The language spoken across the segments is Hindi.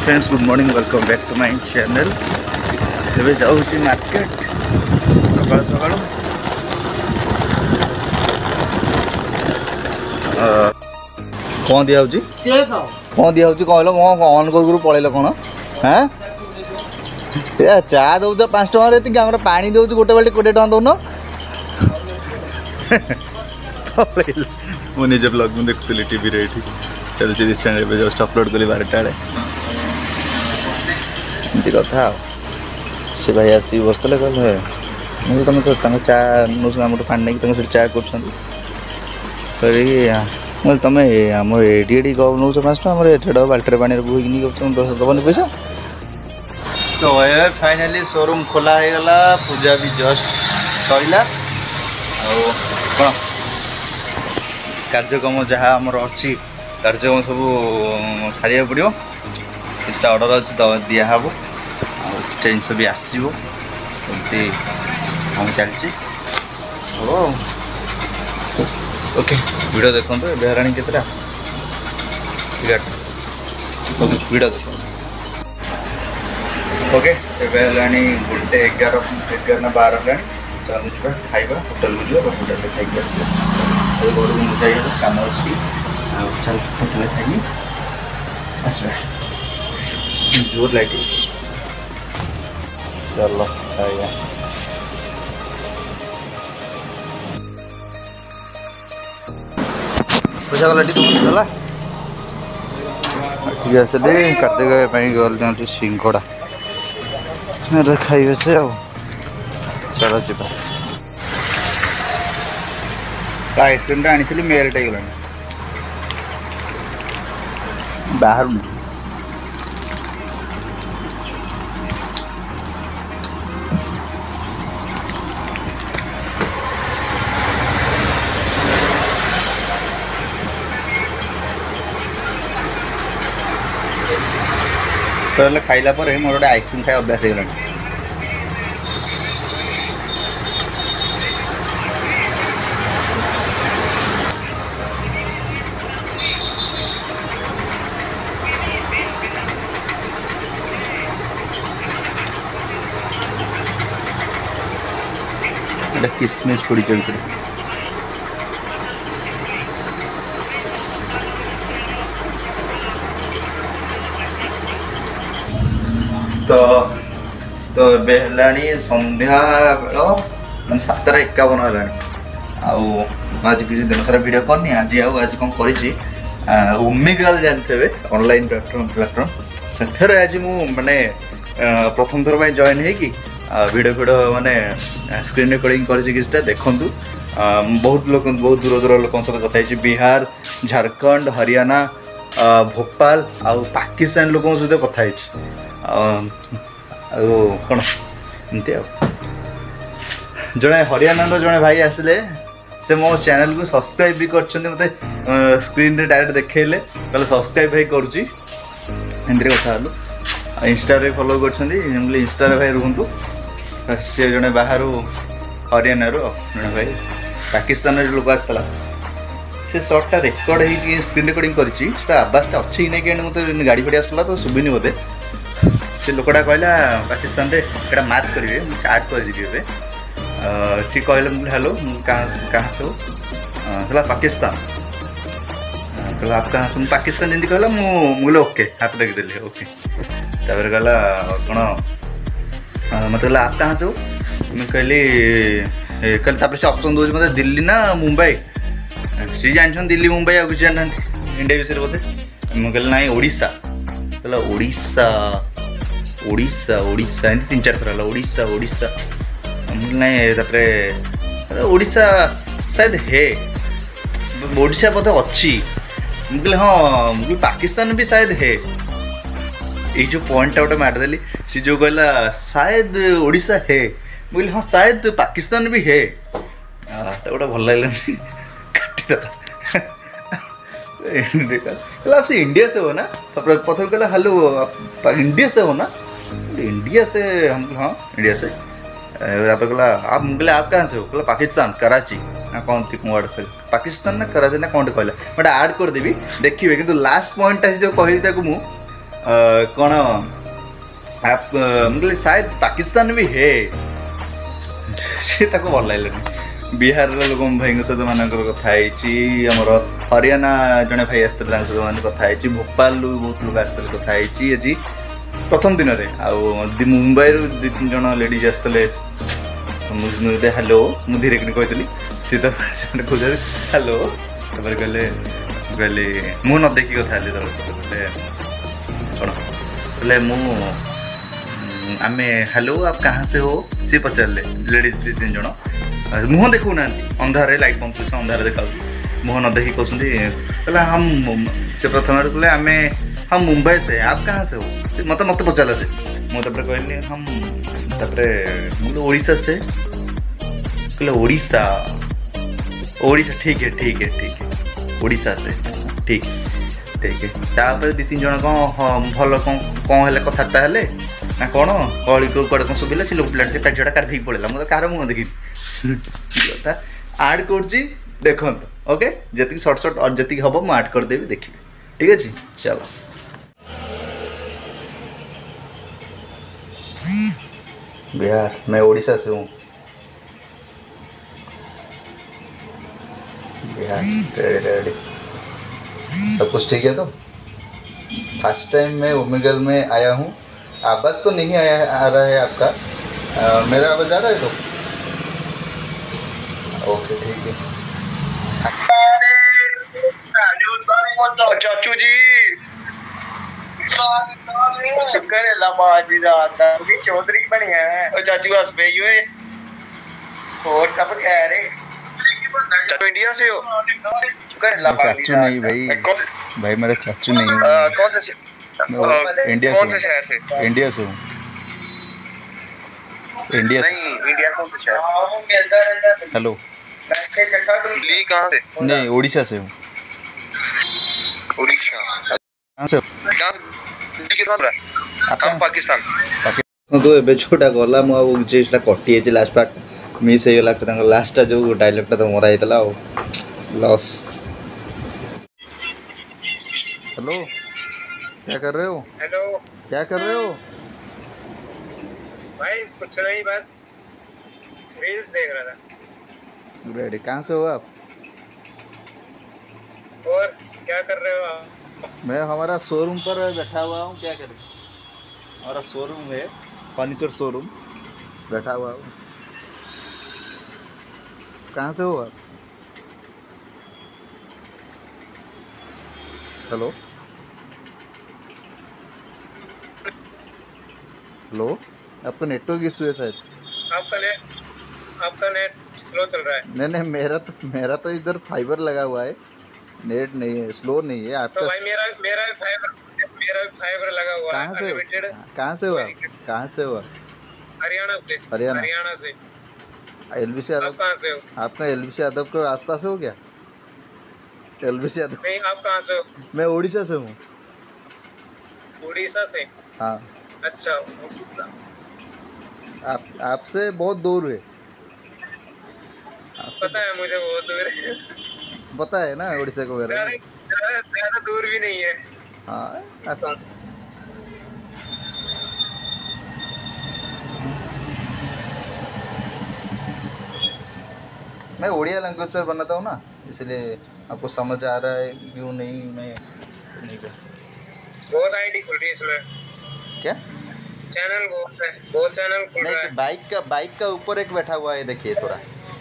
Friends good morning welcome back to my channel. एबे जाऊँगी मार्केट सकाल सकाल कौन दिया कौन दिया कहल ऑन कर पलैल कौन हाँ चा दौ 5 टकर आम पा दौ गोटे बाल्टी 20 टका दौन मुझे निजे ब्लॉग में देखुली टीवी रे चलती चैनल जस्ट अपलोड कली 12टा बेले एमती कथा से भाई आसी बसते कहले मुझे तुम चा नौ पा नहीं चा कर तुम आम एडी कप नौ 5 टका बाल्टी पानी बोईक दबन पैसा। तो ये फाइनाली शोरूम खोला हो गला पूजा भी जस्ट सैला कौन कार्यक्रम जहाँ आमर अच्छी कार्यक्रम सब सारे पड़ो किसी ऑर्डर अच्छी तो दिहब जिनस भी आसो हम चलती ओके वीडियो देखो बेहराणी के 11 देख ओके एलाणी 1:11 ना 12 है चलो जी खाइबा होटल को जाओ होटल में खाई आस घर को मुझे कम अच्छी चल होटल खाई आस जोर लाइट चलो खाइबा पैसा गला गला ठीक है कार्तिक गल सिंघड़ा खाइबे से चलो जी आइसक्रीम आनी मेल्ट हो गला बाहर तो खाइला पर मोर गोटे आइसक्रीम खाई अभ्यास हो गला किसमिस पड़ी चलती तो बेलानी संध्या मैं 7:51 है आज किसी दिन सारा वीडियो करनी आज आज कौन कर ओमेगाल जानते ऑनलाइन प्लेटफॉर्म से आज मुझे प्रथम थर जॉइन है कि वीडियो माने स्क्रीन रिकॉर्डिंग कर देखु बहुत लोग बहुत दूर दूर लोक सहित कथा बिहार झारखंड हरियाणा भोपाल आ पाकिस्तान लोक सहित कथा कौन एमती जड़े हरियाणा जड़े भाई आसिले से मो चैनल को सब्सक्राइब भी कर मत स्क्रीन रे डायरेक्ट देखेले कहले सब्सक्राइब भाई करुँची हिंदी कथा इंस्टा रे फॉलो कर इंस्टा रे भाई रुहतु सी जड़े बाहर हरियाणा जड़े भाई पाकिस्तान लोक आसला से सर्टा रेकर्ड हो स्क्रीन रिकॉर्डिंग कर आवासटा अच्छी नहीं कि मत गाड़ी फाड़ी आसला तो शुभुनि बोधे से लोकटा कहला पाकिस्तान रे एटा मार्क करेंगे मुझे चार्ट करदेवी सी कहले मुझे हेलो कहाँ से हो पाकिस्तान कहला आप कहाँ से पाकिस्तान जमी कहला मुझे ओके हाथ रखिदेली ओके तापर कहला कौन मत कहला आप कहाँ से हो मैं कहली कहले से ऑप्शन दूसरी मतलब दिल्ली ना मुंबई सी जान दिल्ली मुंबई आ जाना इंडिया विषय बोधे मुझे कहली ना ओडिशा कहला ओडिशा ओडिशा ओडिशा एमती 3-4 थर ओडिशा ओडिशा नहीं ओडिशा शायद है ओडिशा बोधे अच्छी मुझे हाँ मुझे पाकिस्तान भी शायद है ये जो पॉइंट गोटे मारदेली सी जो कहला शायद ओडिशा है मुझे हाँ शायद पाकिस्तान भी है तो गोटे भल लगे आप इंडिया से हो ना प्रथम कहला हेलो इंडिया से हो ना इंडिया से हम हाँ इंडिया से कहला आप कहले आप कहाँ से हो कहला पाकिस्तान कराची ना कौन थी वर्ड कहले पाकिस्तान ना कराची ना कौन कहला मैं ऐड करदेवी देखिए कि लास्ट पॉइंट जो कहली कौन आप मतलब शायद पाकिस्तान भी है से भल लगे बिहार लोक भाई सहित मानकर कथी आमर हरियाणा जड़े भाई आसते सहित मैंने कथी भोपाल बहुत लोग आसते कथी आज प्रथम दिन में मुंबई दु तीन जन लेडीज आसते मुझे हेलो मुझे धीरे कही सी तो कहते हेलो कहले कहली मु न देखी कथा कहले कौन कहले आमे हेलो आप कहाँ से हो सी पचारे लेडीज दु तीन जन मुह देखु ना अंधारे लाइट पंप अंधारे देखा मुह न देखी कहते कहला हम से प्रथम कहले आमे हम मुंबई से आप कहाँ से हो मत मत पचारा से मुझे कहली हम ओडिशा से कहले ओडिशा ओडिशा ठीक है ठीक है ठीक है ओडिशा से ठीक ठीक है तापर दु तीन जन कौन भल कौन है कथबार्ता हेले ना कौन कड़ी कड़े कौन शुभिला सी लोक पिला पेटा काटी पड़ेगा मुझे कार मुह देखी कथा आड कर देखो ओके जी सर्ट सर्ट और जी हम मुझे आड करदेवी देखिए ठीक अच्छे चलो बिहार मैं ओडिशा से हूँ बिहार रेडी रेडी सब कुछ ठीक है तो फर्स्ट टाइम मैं ओमेगल में आया हूँ आवाज़ तो नहीं आ रहा है आपका मेरा आवाज़ आ रहा है तो ओके ठीक है चाचू जी शुक्र है लाबाजी जाता क्योंकि चौधरी बढ़िया है और चाचू हंस पे हुए और सब खैर है चाचू इंडिया से हो शुक्र है लाबाजी चाचू नहीं भाई भाई मेरा चाचू नहीं कौन से इंडिया कौन से शहर से इंडिया से हूँ इंडिया नहीं इंडिया कौन से शहर हेलो दिल्ली कहाँ से नहीं ओडिशा से हूँ ओडिशा कहाँ से दिल्ली के साथ रहा पाकिस्तान तो एबे छोटा गला मु आ जेटा कटि जाय लास्ट पार्ट मिस हे गला लास्ट जो डायलॉग तो मरा जाइतला लॉस हेलो क्या कर रहे हो हेलो क्या कर रहे हो भाई कुछ नहीं बस रील्स देख रहा था रेडी कहाँ से हो आप और क्या कर रहे हो आप मैं हमारा शोरूम पर बैठा हुआ हूँ क्या करें हमारा शोरूम है फर्नीचर शोरूम बैठा हुआ हूँ कहाँ से हो आप हेलो हेलो आपका नेटवर्क इशू है शायद आपका नेट स्लो चल रहा है नहीं मेरा तो इधर फाइबर लगा हुआ है नेट नहीं है स्लो नहीं है आपका तो भाई मेरा फाइबर लगा हुआ है कहाँ से हो आप कहाँ से हो हरियाणा से एलबीसी यादव कहाँ से हो आपका एलबीसी यादव के आसपास हो क्या एलबीसी यादव नहीं आप कहाँ से हो मैं ओडिशा से हूँ ओडिशा से हाँ अच्छा आपसे बहुत दूर है पता है मुझे बहुत दूर है पता है ना ओडिशा को ज़्यादा दूर भी नहीं है हाँ ऐसा मैं उड़िया लैंग्वेज पर बनाता हूँ ना इसलिए आपको समझ आ रहा है क्यों नहीं मैं नहीं कर बहुत आईडी खुल रही है इसमें क्या चैनल बहुत चैनल खुल रहा है बाइक का ऊपर एक बैठा हुआ है देखिए थोड़ा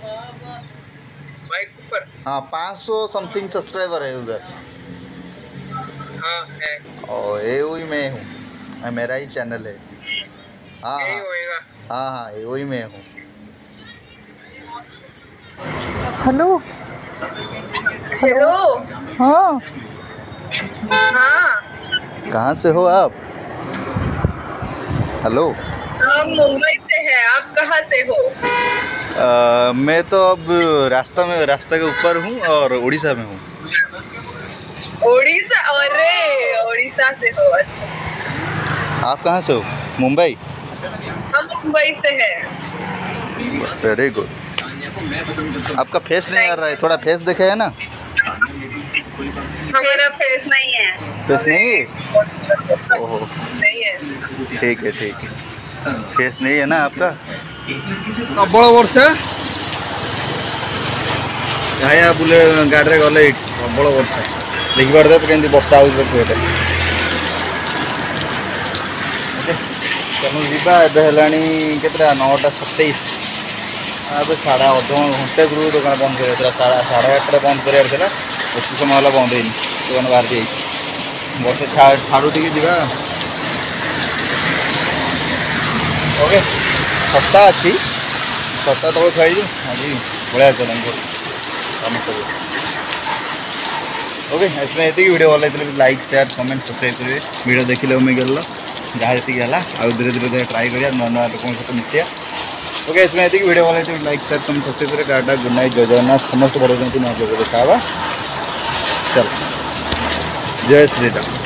बाइक ऊपर हाँ 500 समथिंग सब्सक्राइबर है उधर हाँ है और ये वही मैं हूँ मेरा ही चैनल है हाँ हाँ हाँ ये वही मैं हूँ हेलो हेलो हाँ हाँ कहाँ से हो आप हेलो हम मुंबई से हैं आप कहाँ से हो मैं तो अब रास्ता के ऊपर हूँ और उड़ीसा में हूँ उड़ीसा अरे उड़ीसा से हो अच्छा आप कहाँ से हो मुंबई हम मुंबई से हैं वेरी गुड आपका फेस नहीं आ रहा है थोड़ा फेस देखा है ना हमारा फेस नहीं है। फेस नहीं है? ओहो, नहीं है। ठीक है ठीक है, फेस नहीं है ना आपका। प्रबल वर्षा भाया बुले गाड़ी गले प्रबल वर्षा देखिए तो केमती वर्षा हो चलो जीवा एबे केतटा 9:27 अब साढ़े घंटे गुरु दुकान बंद कर 8:30 बंद कर बेसी समय है बंद है दुकान बाहर जाइए वर्षा छाड़ू टी जा ओके सप्ता अच्छी सप्ताह तक खाई आज बढ़िया चल कम कर ओके इसमें ये वीडियो भल लगे लाइक शेयर कमेंट सब्सक्राइब करेंगे वीडियो देखिले उम्मीद गल जहाँ जी है धीरे धीरे ट्राई करिया नुआ नुआ लोक सहित मिसिया ओके इसमें ये वीडियो भल लगे लाइक शेयर कमेंट सब्सक्राइब करें टाटा गुड नाइट जय जगन्नाथ समस्त बड़े नुआ देखा चल जय श्री राम।